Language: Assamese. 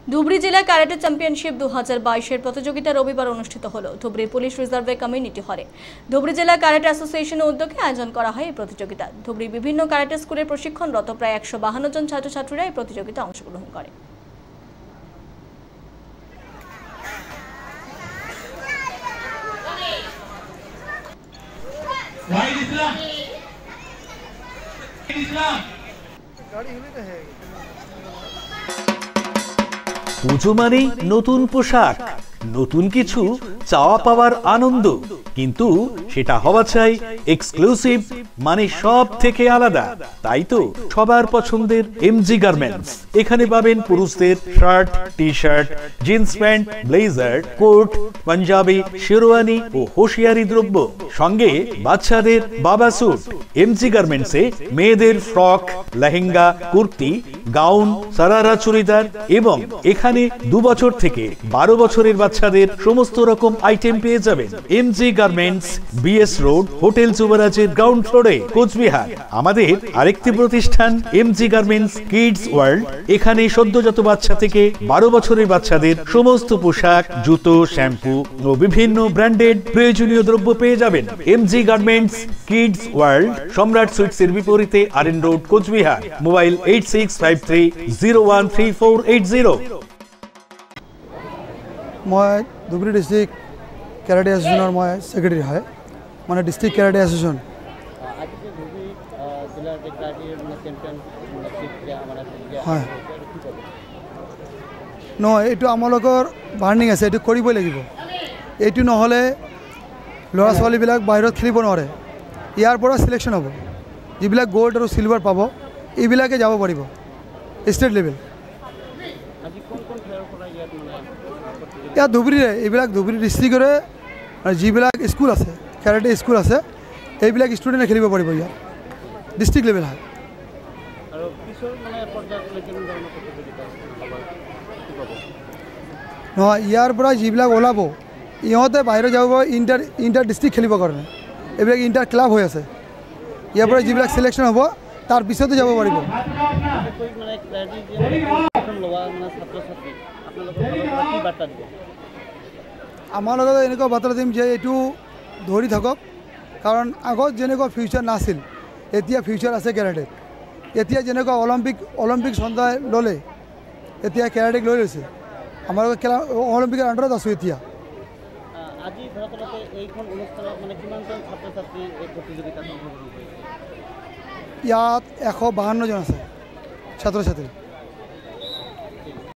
ধুবড়ী জেলা ক্যারাটে চ্যাম্পিয়নশিপ 2022 প্রতিযোগিতা রবিবার অনুষ্ঠিত হলো ধুবড়ী পুলিশ রিজার্ভে কমিউনিটি হলে। ধুবড়ী জেলা ক্যারাটে অ্যাসোসিয়েশনের উদ্যোগে আয়োজন করা হয় এই প্রতিযোগিতা। ধুবড়ী বিভিন্ন ক্যারাটে স্কুলের প্রশিক্ষণরত প্রায় 152 জন ছাত্রছাত্রীরা এই প্রতিযোগিতায় অংশগ্রহণ করে। পুজো মানেই নতুন পোশাক, নতুন কিছু চাওয়া পাওয়ার আনন্দ, কিন্তু সেটা হওয়া চাই এক্সক্লুসিভ, মানে সব থেকে আলাদা। তাই তো সবার পছন্দের এমজি গার্মেন্টস। এখানে পাবেন পুরুষদের shirt, T shirt, jeans pant, blazer, coat, panjabi, sherwani ও হোশিয়ারি দ্রব্য, সঙ্গে বাচ্চাদের বাবা স্যুট। এমজি গার্মেন্টসে মেয়েদের ফ্রক, লেহেঙ্গা, কুর্তি, গাউন, সারারা চুড়িদার এবং এখানে 2 বছর থেকে 12 বছরের বাচ্চাদের সমস্ত রকম আইটেম পেয়ে যাবেন। MG garments, BS road, hotel যুবরাজের গ্রাউন্ড ফ্লোরে, কোচবিহার। আমাদের আরেকটি প্রতিষ্ঠান এমজি গার্মেন্টস কিডস ওয়ার্ল্ড। এখানে সদ্যজাত বাচ্চা থেকে 12 বছরের বাচ্চাদের সমস্ত পোশাক, জুতো, শ্যাম্পু ও বিভিন্ন ব্র্যান্ডেড প্রয়োজনীয় দ্রব্য পেয়ে যাবেন। এমজি গার্মেন্টস কিডস ওয়ার্ল্ড, সম্রাট সুইটসের বিপরীতে আরএন রোড, কোচবিহার। মোবাইল 8653013480। मैं धुबरी डिस्ट्रिक्ट कैराटे एसोसिएशन मैं सेक्रेटरी है मैं डिस्ट्रिक्ट कैराटे एसोसिएशन हाँ न ये बार्निंग আছে ये करबই লাগিব এইটো নহলে ল'ৰা ছোৱালীবিলাক বাহিৰত খেলিব নোৱাৰে ইয়াৰ পৰা সিলেকশন হ'ব যিবিলাক গোল্ড আৰু সিলভাৰ পাব এইবিলাকে যাব পাৰিব ষ্টেট লেভেল या धुबरी धुबरी डिस्ट्रिक्टरे जिबिलाक स्कूल आछे कैराटे स्कूल आछे एबिलाक स्टूडेंटे खेलिब पारिब इया डिस्ट्रिक्ट लेवल है यार पर जिबिलाक ओलाब इहते बाहर जाब इंटर डिस्ट्रिक्ट खेलिब कारणे एबिलाक इंटर क्लाब हो आछे यार पर जिबिलाक सिलेक्शन हबो तार पिछते যাব पारिब आमार एनेकुवा बार्ता दिम जे एटू धरि थाকক कारण आगत जेनेकुवा फ्यूचार नासिल एतिया फ्यूचार आछे कैराटेत एतिया जेनेकुवा अलिम्पिक सन्धाय लले एतिया कैराटेक লৈ লৈছে आमार खेला अलिम्पिकर आन्डारत आछो एतिया আজি ধৰকলতে এইখন অনুষ্ঠানত মানে কিমানজন ছাত্ৰ-ছাত্ৰী এই প্ৰতিযোগিতাত অংশগ্ৰহণ কৰিছে ইয়াত 152 জন আছে ছাত্ৰ-ছাত্ৰী